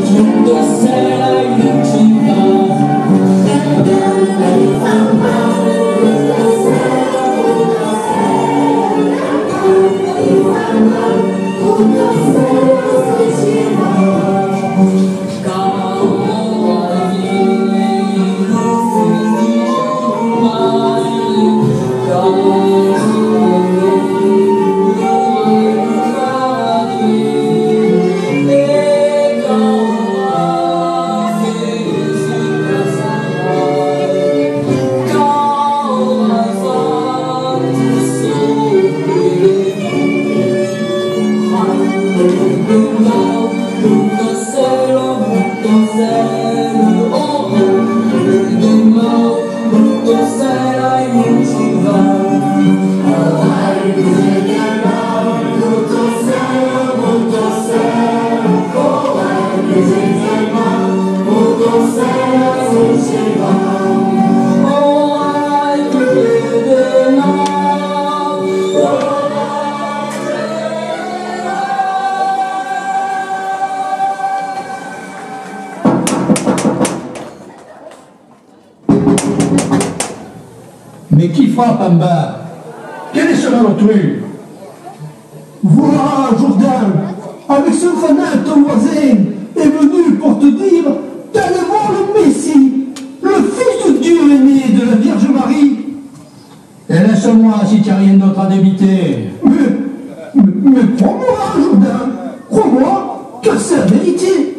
Mais qui frappe en bas? Quel est ce malotru? Voilà, Jourdain, avec ce fanat, ton voisin est venu pour te dire d'aller voir le Messie, le Fils de Dieu aîné de la Vierge Marie. Et laisse-moi si tu n'as rien d'autre à débiter. Mais crois-moi, Jourdain, crois-moi, car c'est la vérité.